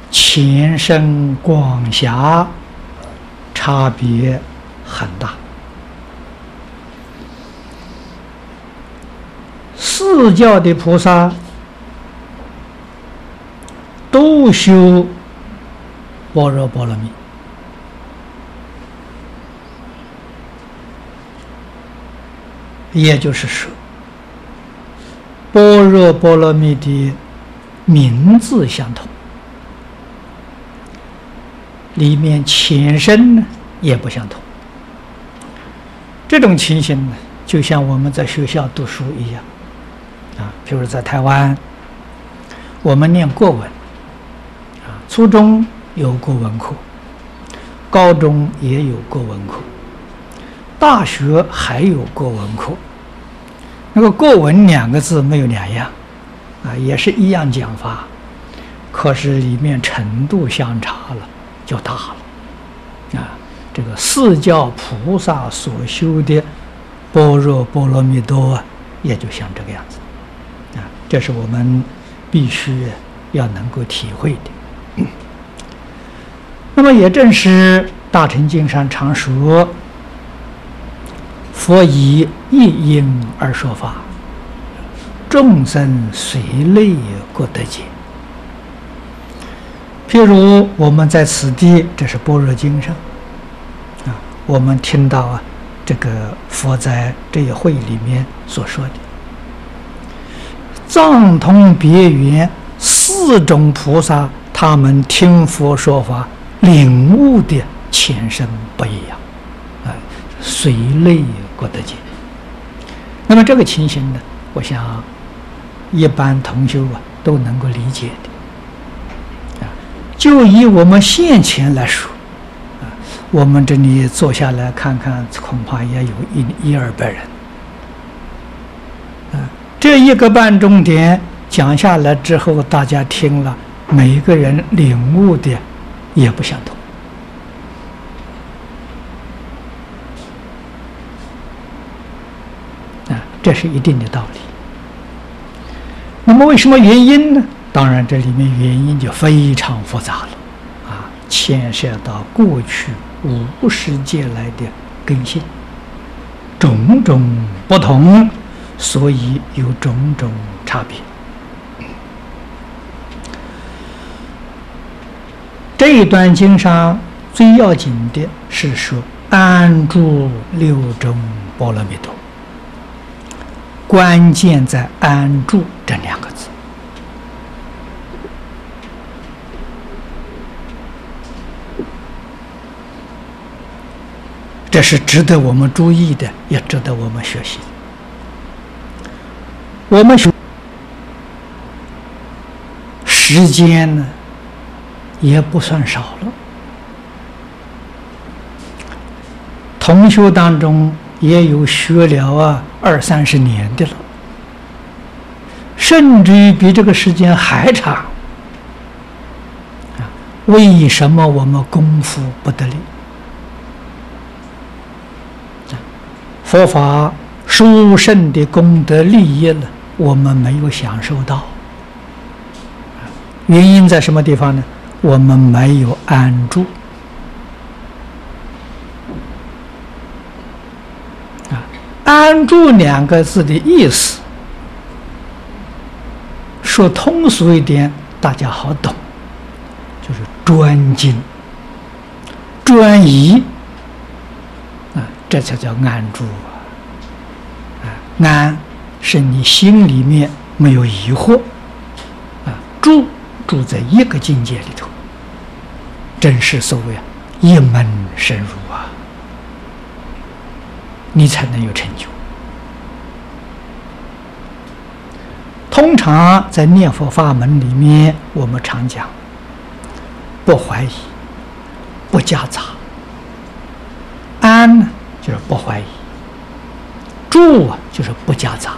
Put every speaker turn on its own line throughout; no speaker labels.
前深广狭差别很大。四教的菩萨都修般若波罗蜜，也就是说，般若波罗蜜的名字相同，里面前身呢也不相同。这种情形呢，就像我们在学校读书一样啊，比如在台湾，我们念国文啊，初中有国文课，高中也有国文课，大学还有国文课。那个国文两个字没有两样啊，也是一样讲法，可是里面程度相差了就大了啊。这个四教菩萨所修的般若波罗蜜多啊，也就像这个样子啊，这是我们必须要能够体会的。那么也正是大乘经上常说，佛以一因而说法，众生随类各得解。譬如我们在此地，这是般若经上啊，我们听到啊，这个佛在这一会里面所说的，藏通别圆四种菩萨，他们听佛说法领悟的前身不一样啊，随类各得解。那么这个情形呢，我想一般同修啊都能够理解的啊。就以我们现前来说啊，我们这里坐下来看看，恐怕也有100-200人啊。这1个半钟点讲下来之后，大家听了，每一个人领悟的也不相同。这是一定的道理。那么为什么原因呢？当然这里面原因就非常复杂了啊，牵涉到过去50劫来的根性，种种不同，所以有种种差别。这一段经上最要紧的是说安住6种波罗蜜多，关键在安住这2个字。这是值得我们注意的，也值得我们学习的。我们时间呢也不算少了，同修当中也有学了20-30年的了，甚至于比这个时间还长。为什么我们功夫不得力？佛法殊胜的功德利益了，我们没有享受到。原因在什么地方呢？我们没有安住。安住2个字的意思，说通俗一点，大家好懂，就是专精、专一啊，这才叫安住啊。安是你心里面没有疑惑啊，住在一个境界里头，真是所谓一门深入啊，你才能有成就。通常在念佛法门里面，我们常讲不怀疑，不夹杂。安呢，就是不怀疑；住就是不夹杂。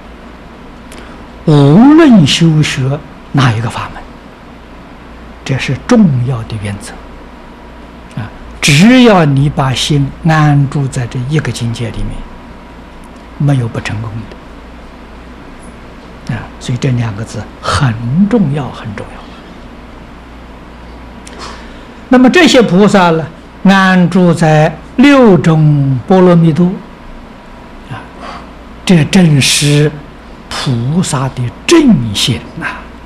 无论修学哪一个法门，这是重要的原则啊！只要你把心安住在这一个境界里面，没有不成功的啊！所以这2个字很重要，很重要。 那么这些菩萨呢，安住在6种波罗蜜多啊，这正是菩萨的正心呐。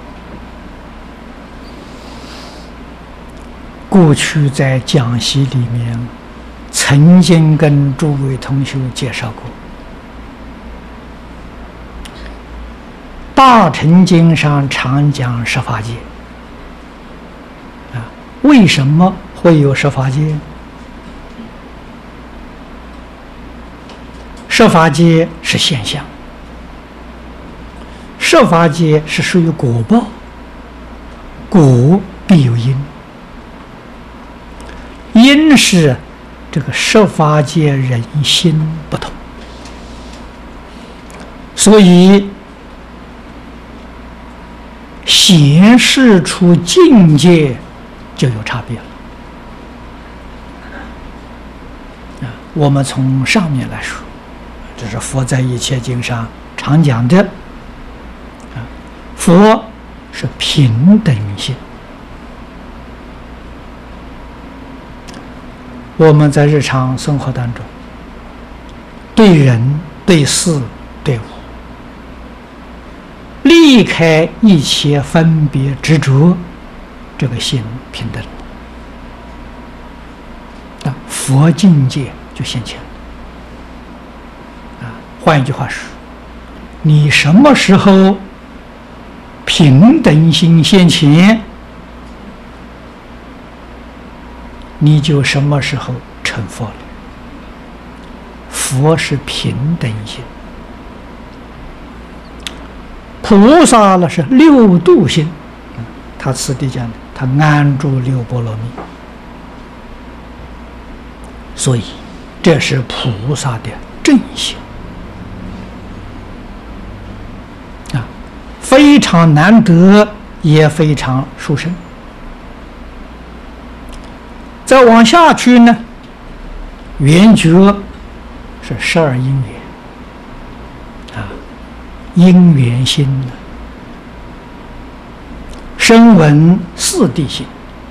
过去在讲习里面，曾经跟诸位同学介绍过，《大乘经》上常讲十法界啊，为什么会有十法界？十法界是现象，十法界是属于果报，果必有因，因是这个十法界人心不同，所以显示出境界就有差别了。我们从上面来说，这是佛在《一切经》上常讲的，佛是平等心。我们在日常生活当中，对人、对事、对物，离开一切分别执着，这个心平等了，佛境界就现前了。换一句话说，你什么时候平等心现前，你就什么时候成佛了。佛是平等心，菩萨呢是六度心。他此地讲的，他安住六波罗蜜，所以这是菩萨的正心啊，非常难得，也非常殊胜。再往下去呢，圆觉是12因缘啊，因缘心呢，声闻四谛心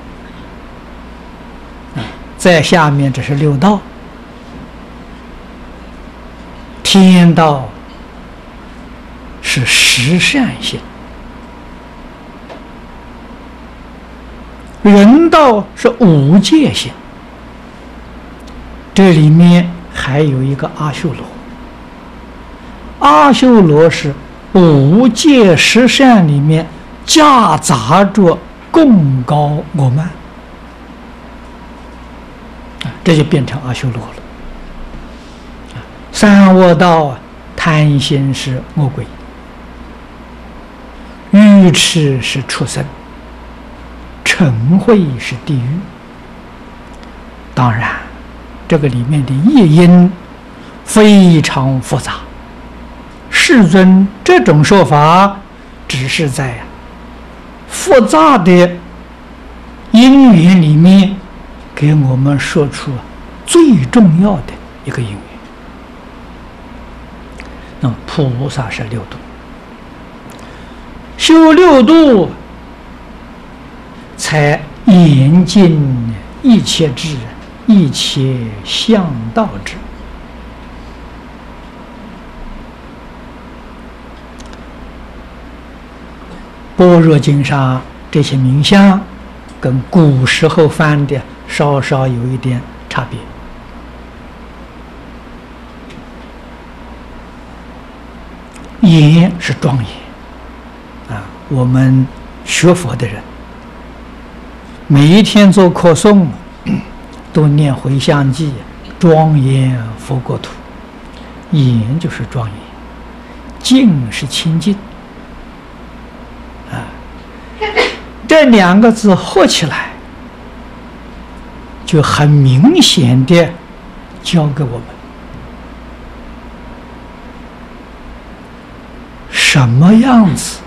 啊，在下面这是六道，天道是十善心，人道是五戒心，这里面还有一个阿修罗。阿修罗是五戒十善里面夹杂着贡高我慢，这就变成阿修罗了。三恶道贪心是恶鬼，愚痴是畜生，嗔恚是地狱。当然这个里面的业因非常复杂，世尊这种说法只是在复杂的因缘里面给我们说出最重要的一个因缘。那么菩萨是六度，修六度才严尽一切智，一切相道智。般若经上这些名相跟古时候翻的稍稍有一点差别。严是庄严啊，我们学佛的人每一天做课诵都念回向偈，庄严佛国土。严就是庄严，净是清净啊，这两个字合起来就很明显的教给我们什么样子